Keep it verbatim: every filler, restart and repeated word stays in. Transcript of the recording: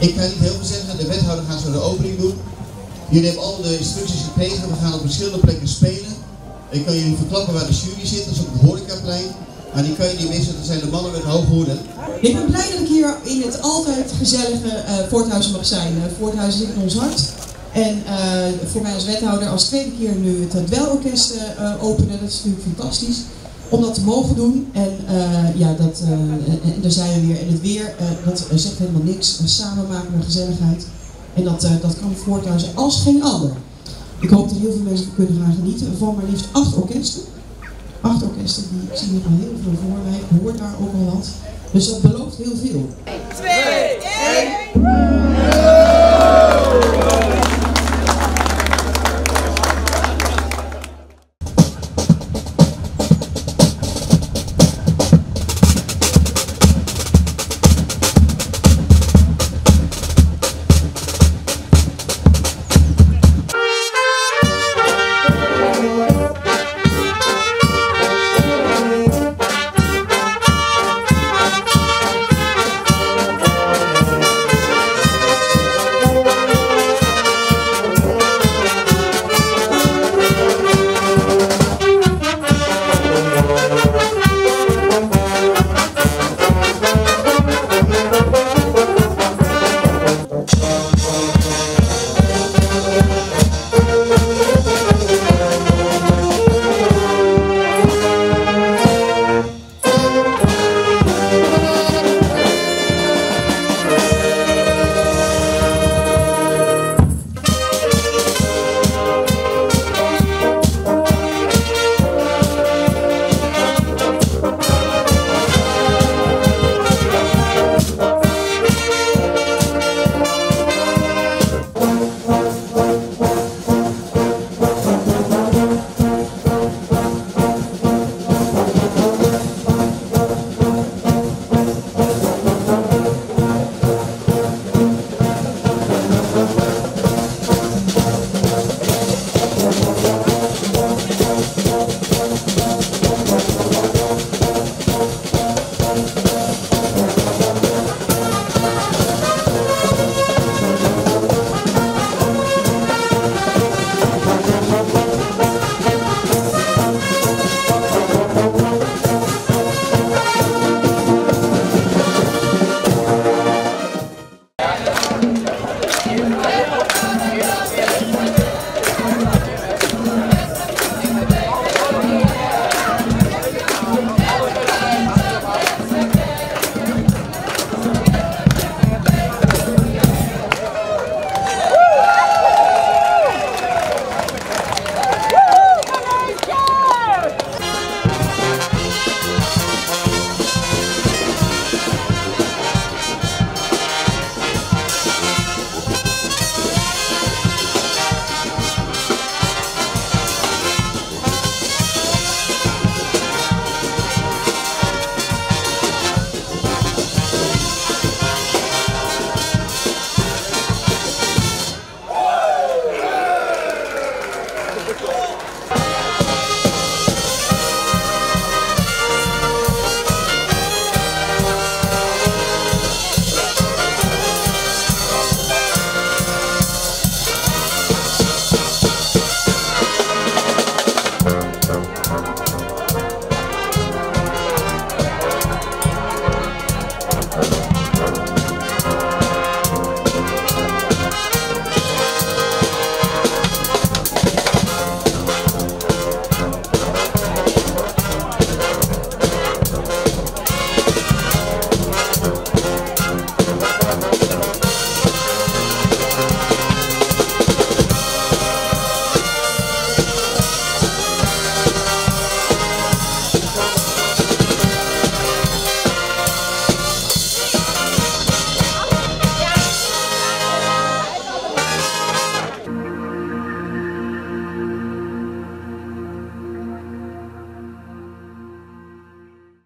Ik ga niet heel veel zeggen, de wethouder gaat zo de opening doen. Jullie hebben al de instructies gekregen, we gaan op verschillende plekken spelen. Ik kan jullie verklappen waar de jury zit, dat is op het horecaplein. Maar die kan je niet missen, dat zijn de mannen met hoge hoeden. Ik ben blij dat ik hier in het altijd gezellige uh, Voorthuizen mag zijn. Uh, Voorthuizen zit in ons hart. En uh, voor mij als wethouder als tweede keer nu het Dweilorkest uh, openen, dat is natuurlijk fantastisch. Om dat te mogen doen. En uh, ja, dat, uh, en daar zijn we weer. En het weer, uh, dat uh, zegt helemaal niks. Uh, samen maken we gezelligheid. En dat, uh, dat kan Voorthuizen als geen ander. Ik hoop dat heel veel mensen kunnen gaan genieten van maar liefst acht orkesten. Acht orkesten, die, ik zie hier al heel veel voor mij. Ik hoor daar ook al wat. Dus dat belooft heel veel. twee, één